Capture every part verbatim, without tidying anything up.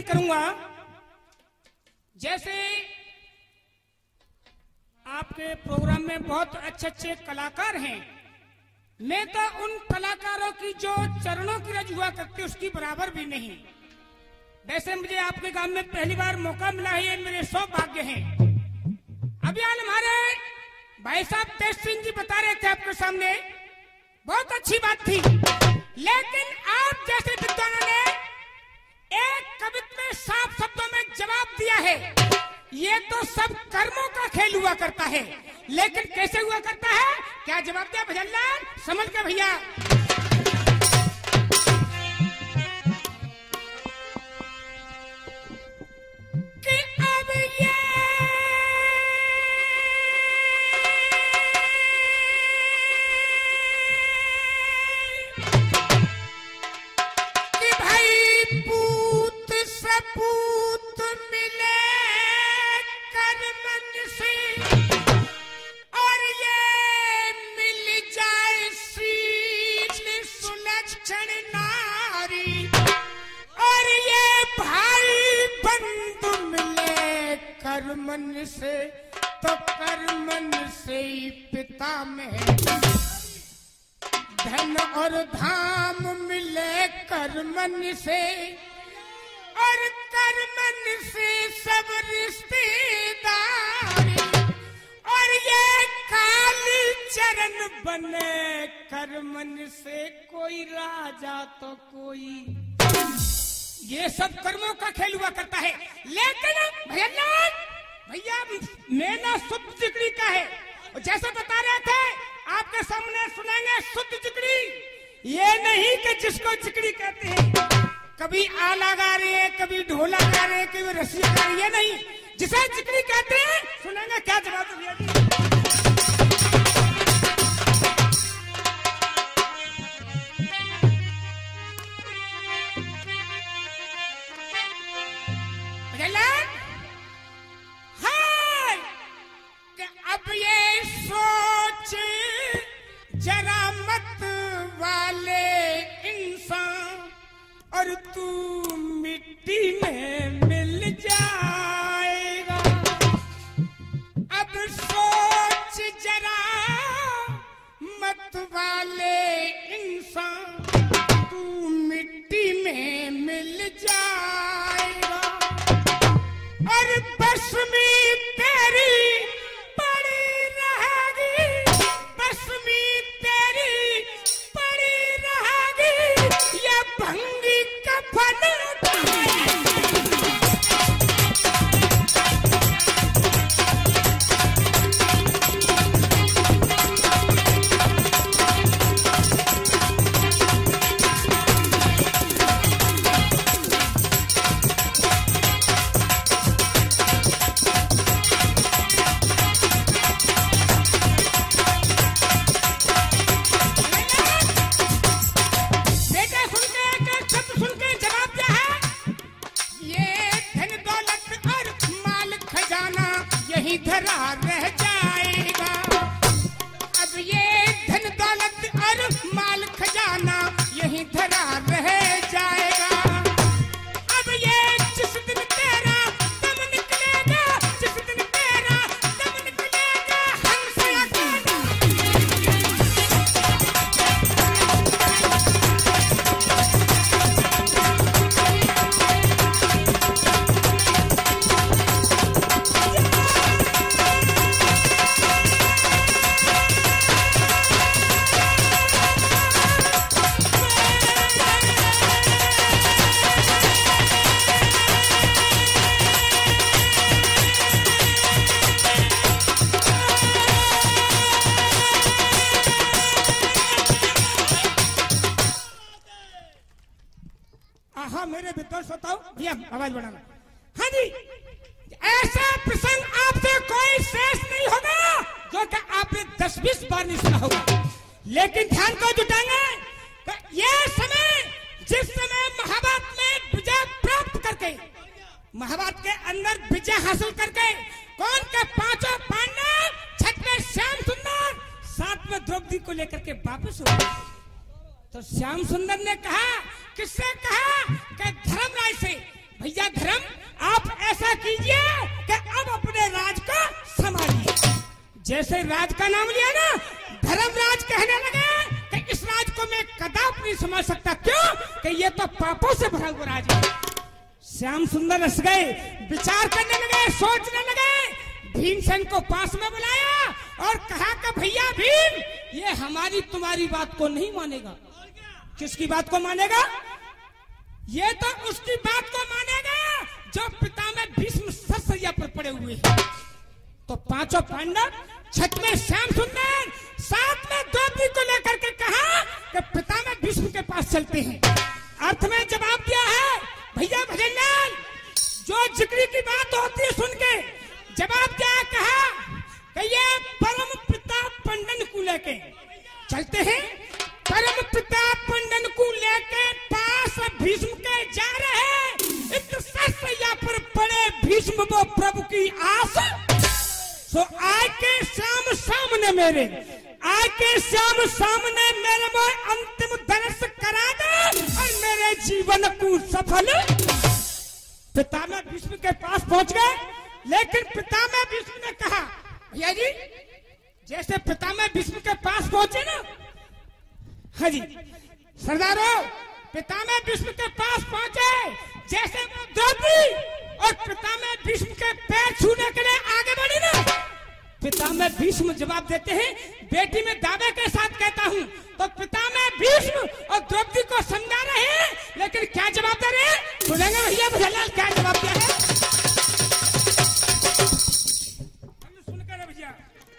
करूंगा। जैसे आपके प्रोग्राम में बहुत अच्छे अच्छे कलाकार हैं, मैं तो उन कलाकारों की जो चरणों की रज हुआ करती उसकी बराबर भी नहीं। वैसे मुझे आपके गांव में पहली बार मौका मिला है, ये मेरे सौभाग्य हैं। अभी आज हमारे भाई साहब तेज सिंह जी बता रहे थे आपके सामने, बहुत अच्छी बात थी, लेकिन आप जैसे विद्वानों ने एक कविता में साफ शब्दों में जवाब दिया है। ये तो सब कर्मों का खेल हुआ करता है, लेकिन कैसे हुआ करता है, क्या जवाब दिया भजनलाल? समझ के भैया। कि अब ये कि भाई पूत सपूत मिले कर्मन से, और ये मिल जाए शील सुलक्षण नारी, और ये भाई बंधु मिले कर्मन से, तो कर्मन से ही पिता में धन और धाम मिले कर्मन से, और कर्मन से सब रिश्तेदारी, और ये काली चरण बने कर्मन से, कोई राजा तो कोई। ये सब कर्मों का खेल हुआ करता है, लेकिन भैया भैया मेला शुद्ध जिगरी का है। और जैसा बता रहे थे आपके सामने सुनेंगे शुद्ध जिगरी। ये नहीं कि जिसको जिगरी कहते हैं, कभी आला गा रहे हैं, कभी ढोला गा रहे हैं, कभी रसिया गा रही है, नहीं, जिसे जिगरी कहते हैं सुनेंगे क्या जवाब दिया जी। अब ये सोच जरा मत वाले इंसान, और तू मिट्टी में मिल जाएगा। अब सोच जरा मत वाले इंसान, तू मिट्टी में मिल जाएगा, और बस में तेरी भंगी का फल। धरा रह जाएगा। अब ये धन दौलत और माल खजाना यही धरा रह जाएगा। अब ये जिस दिन तेरा दम निकलेगा, जिस दिन तेरा दम निकलेगा, हमसे मेरे विद्वान श्रोताओं भैया आवाज बढ़ाना। हाँ जी, ऐसा प्रसंग आपसे कोई शेष नहीं होगा जो कि आपने दस बीस बार नहीं सुना होगा, लेकिन ध्यान को जुटाएंगे तो ये समय जिस समय महाभारत में विजय प्राप्त करके, महाभारत के अंदर विजय हासिल करके कौन के पांचों पांडव, छठ में श्याम सुंदर, साथ में द्रौपदी को लेकर के वापस हो गए, तो श्याम सुंदर ने कहा, किससे कहा कि धर्मराज से, भैया धर्म, आप ऐसा कीजिए कि अब अपने राज को संभालिए। जैसे राज का नाम लिया ना, धर्मराज कहने लगे कि इस राज को मैं कदापि नहीं संभाल सकता। क्यों? कि ये तो पापों से भरा हुआ राज है। श्याम सुंदर हंस गए, विचार करने लगे, सोचने लगे। भीमसेन को पास में बुलाया और कहा कि भैया भीम, ये हमारी तुम्हारी बात को नहीं मानेगा। किसकी बात को मानेगा? ये तो उसकी बात को मानेगा जो पिता में भीष्म ससैया पर पड़े हुए हैं। तो पांचों पांडव छत में श्याम सुंदर, साथ में द्रौपदी को लेकर के कहा कि पिता में भीष्म के पास चलते हैं। अर्थ में जवाब दिया है भैया भजनलाल, जो जिक्री की बात होती है सुन के जवाब दिया, कहा कि ये परम पिता पंडन को लेके चलते हैं। परम पिता पंडन को लेके पास भीष्म के जा रहे हैं। इस ससैया पर पड़े भीष्म वो प्रभु की आस। सो आज के श्याम सामने मेरे, आज के श्याम सामने मेरे वो अंतिम दर्श करा दे और मेरे जीवन को सफल। पिता में भीष्म के पास पहुंच गए, लेकिन पिता में भीष्म ने कहा, भैया जी जैसे पिता में भीष्म के पास पहुंचे ना, हाँ जी सरदारों, पिता में भीष्म के पास पहुंचे, जैसे वो द्रौपदी और पिता में भीष्म के पैर छूने के लिए आगे बढ़ी ना, पिता में भीष्म जवाब देते हैं, बेटी में दावे के साथ कहता हूं। तो पिता में भीष्म और द्रौपदी को समझा रहे हैं, लेकिन क्या जवाब दे रहे हैं सुनेंगे भैया भजनलाल, क्या जवाब दिया है सुनकर भैया।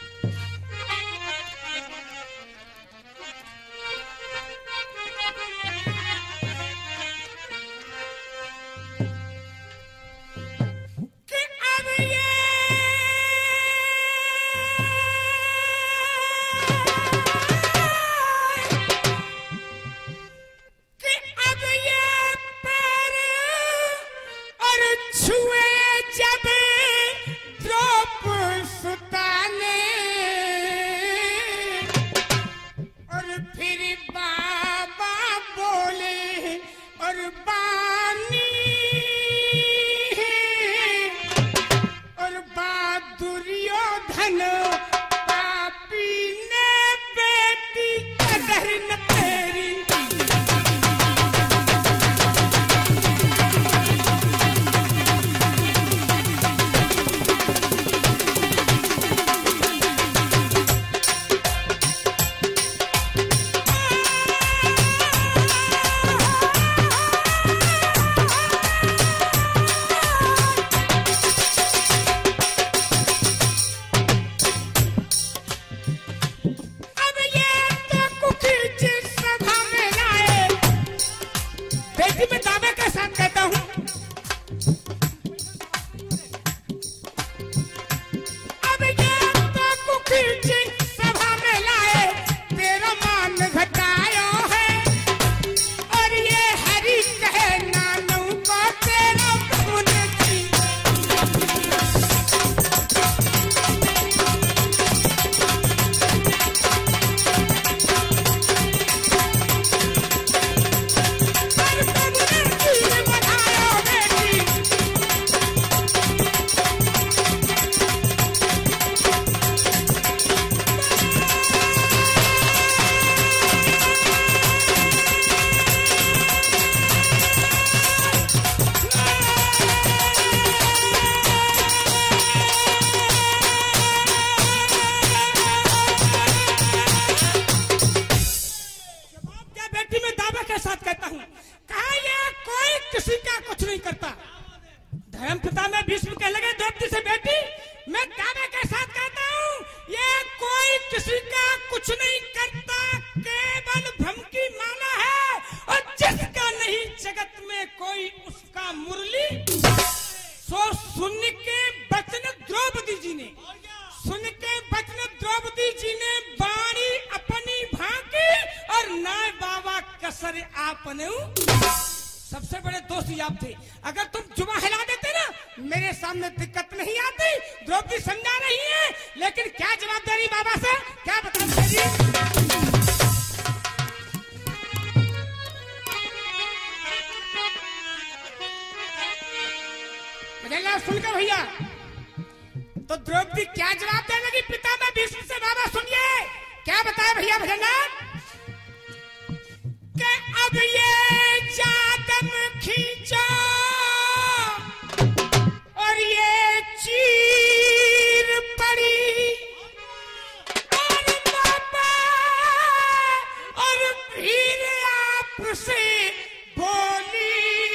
सबसे बड़े दोस्त आप थे। अगर तुम जुबा हिला देते ना, मेरे सामने दिक्कत नहीं आती। द्रौपदी समझा रही है, लेकिन क्या जवाब दे रही बाबा से, क्या बता रही? भजनलाल सुनकर भैया तो द्रौपदी क्या जवाब देने लगी पिता में भीष्म से? बाबा सुनिए क्या बताया भैया भजनलाल कि अब ये जादम खींचा और ये चीर पड़ी और बाबा और फिर आपसे बोली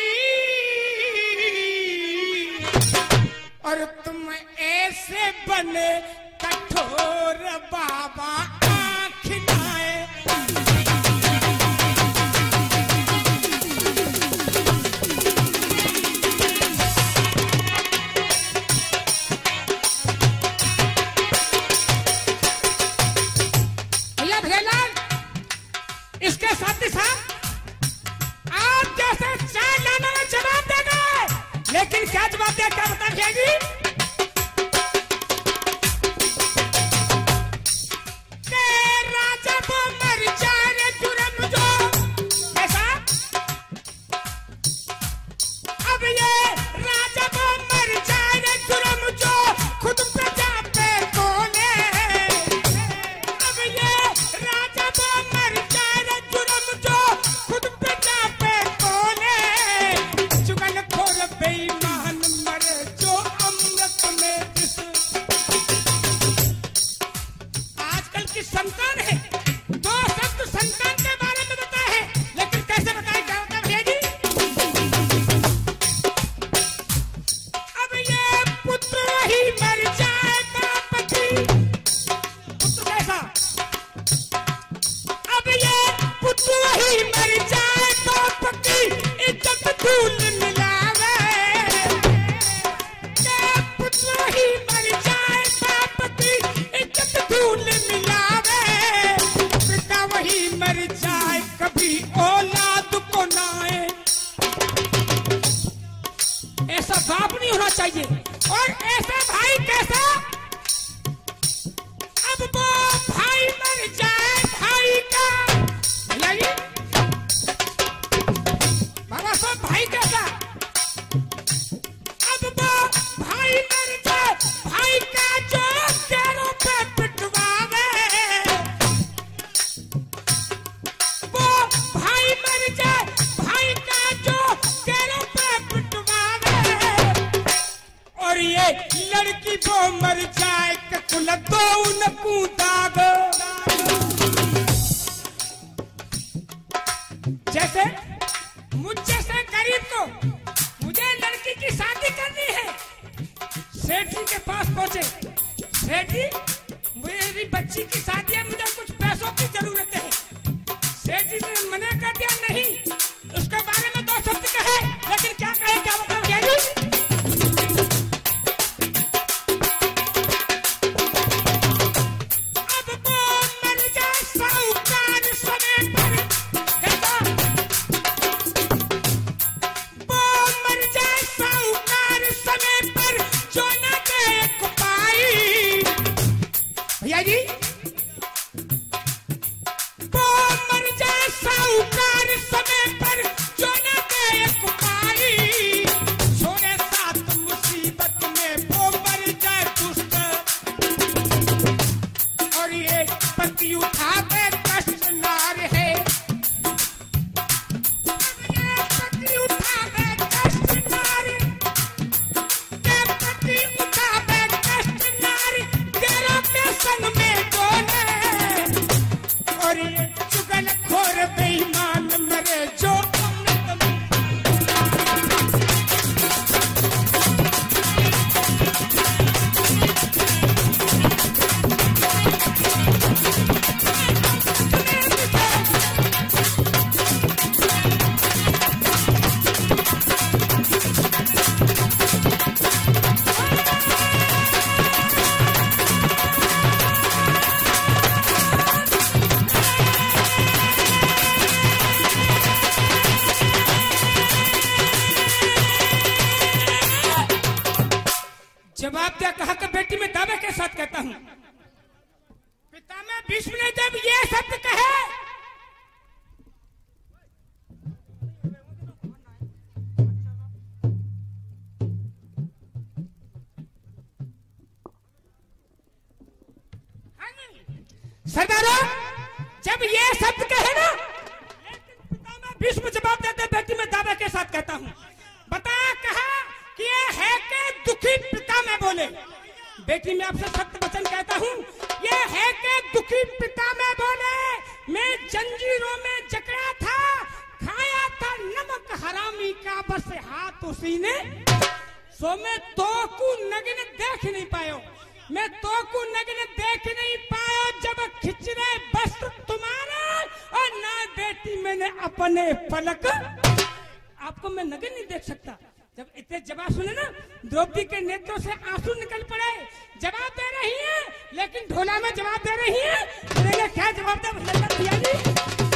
और तुम ऐसे बने कठोर बाबा आँख लाए। भैया भजनलाल इसके साथ ही साथ आप जैसे चार लानों में जवाब दे गए, लेकिन क्या जवाब दिया क्या बता जाएगी? राजा वो मर जाए जुर्म जो ऐसा, अब ये राजा वो मर जाए जुर्म जो खुद प्रजा पे तोले, अब ये राजा वो मर जाए जुर्म जो खुद प्रजा पे तोले, चुगलखोर बेईमान मरे जो अमृत में विष। आजकल की संतान है दो शब्द संतान के बारे में बताए हैं, लेकिन कैसे बताए क्या होता है भैया जी? अब ये पुत्र ही मर जाए बाप की, पुत्र कैसा? अब ये पुत्र ही मर जाए बाप की इज्जत धूल मिलावे, ये पुत्र ही मर जाए बाप की इज्जत धूल मिलावे, पिता वही मर जाए कभी औलाद को नाए। ऐसा बाप नहीं होना चाहिए और ऐसा भाई कैसा? अब वो भाई मर जाए भाई का भैया बाबा साहब भाई कैसा? अब वो भाई मर जाए भाई का जो पैरों पे पिटवावे, वो भाई मर जाए भाई का जो पैरों पे पिटवावे, और ये लड़की वो मर जाए कुल दो उनको दाग। जैसे मुझ जैसे गरीब को मुझे लड़की की शादी करनी है, सेठ जी के पास पहुंचे, सेठ जी मेरी बच्ची की शादी है, मुझे कुछ पैसों की जरूरत है। सेठ जी ने मना कर दिया नहीं, उसके बारे में दो शब्द कहे, लेकिन क्या कहे क्या बताओ भैया जी? अब वो मर जाए साहूकार समय पर, कैसा? वो मर जाए साहूकार समय पर जो न दे को पाई भैया जी, वो मर जाए साहूकार समय पर जो न दे को पाई, छोड़े साथ मुसीबत में वो मर जाए दुष्ट, और ये पति उठावे कष्ट नार है, ये पति उठावे कष्ट नार, ये पति उठावे कष्ट नार, तेरा के संग में डोले, और ये चुगलखोर बेईमान मरे जो अमृत में। जवाब क्या कहा कि बेटी मैं दावे के साथ कहता हूं, पिता में भीष्म ने जब ये शब्द कहे सरदारों, जब ये शब्द कहे ना, पिता मैं भीष्म जवाब देते बेटी मैं दावे के साथ कहता हूँ। बता कहा कि ये है के दुखी पिता मैं बोले। बेटी मैं आपसे सत्य वचन कहता हूँ, ये है के दुखी पिता मैं बोले। मैं जंजीरों में जकड़ा था, खाया था नमक हरामी का बस हाथ उसी ने। सो मैं तो को नग्न देख नहीं पायो, मैं तो को नग्न देख नहीं पायो जब खिंच रहे वस्त्र तुम्हारे, और ना बेटी मैंने अपने पलक। आपको मैं नग्न नहीं देख सकता। जब इतने जवाब सुने ना, द्रौपदी के नेत्रों से आंसू निकल पड़े। जवाब दे रही है, लेकिन ढोला में जवाब दे रही है। मैंने क्या जवाब दिया जी?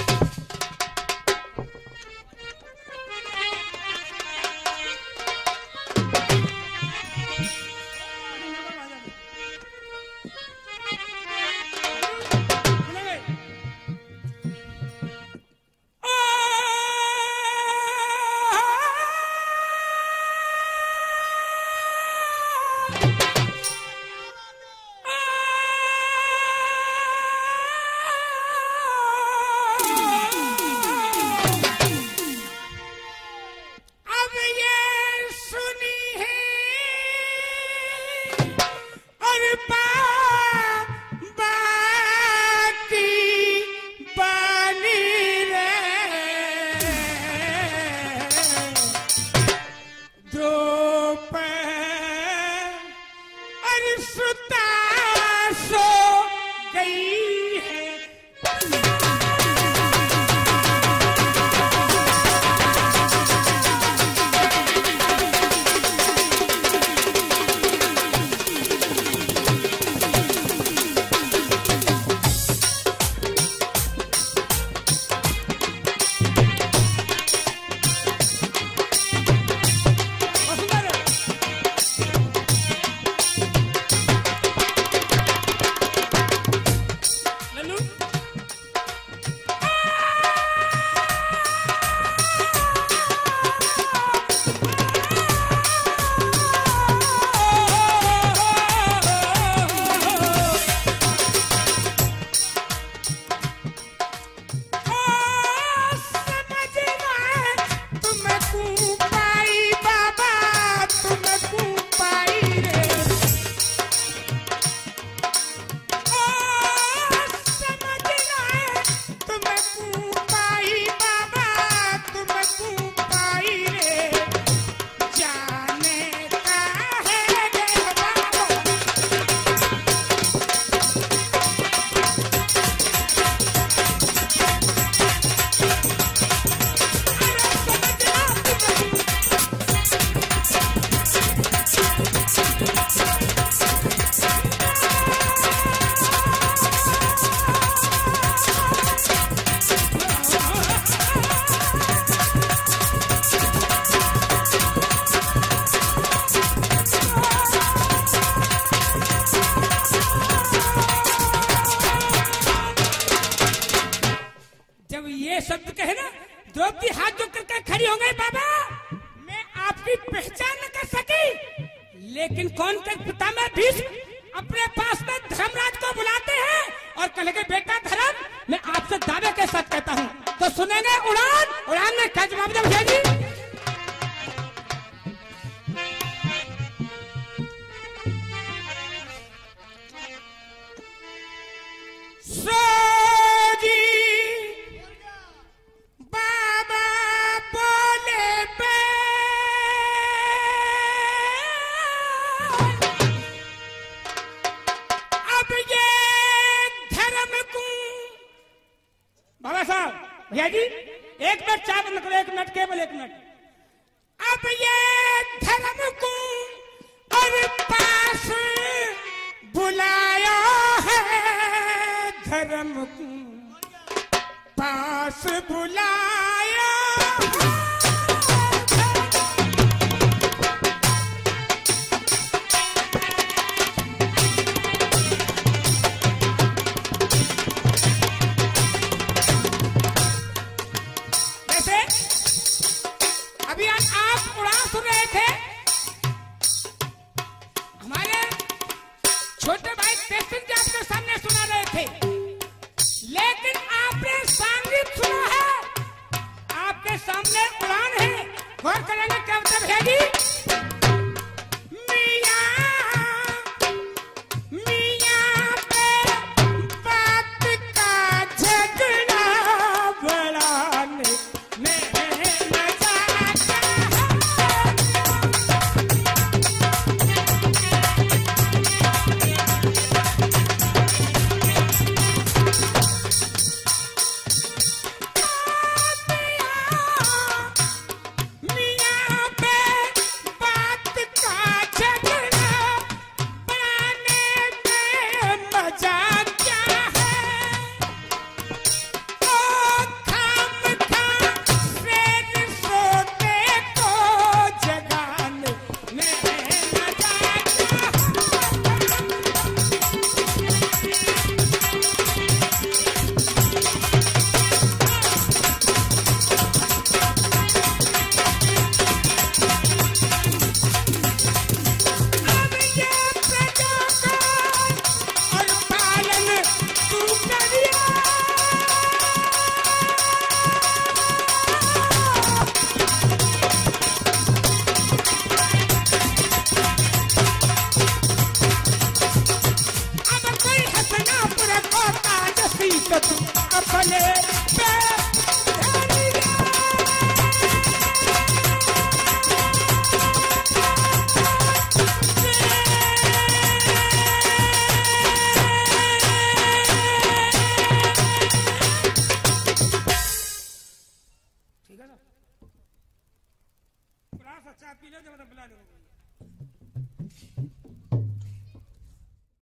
द्रौपदी हाथ जोड़ करके खड़ी हो गई। बाबा मैं आपकी पहचान न कर सकी, लेकिन कौन कर पिता में भीष्म अपने पास में धर्मराज को बुलाते हैं और कह लगे बेटा धर्म, मैं आपसे दावे के साथ कहता हूँ। तो सुनेंगे उड़ान, उड़ान में क्या जवाब दे भैया जी? भैया जी एक मिनट चार बंद करो, एक मिनट केवल एक मिनट। अब ये धर्म को और पास बुलाया है, धर्म को पास बुलाया। अभी आप उड़ान सुन रहे थे, हमारे छोटे भाई तेज सिंह जी आपके सामने सुना रहे थे। करेंगे कविता भेजी। अच्छा पी लो, जब बुला लो।